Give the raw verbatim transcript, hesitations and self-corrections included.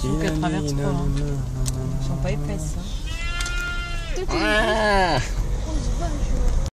trouve qu'elles traversent pas. Hein. Elles sont pas épaisses. Hein. Ah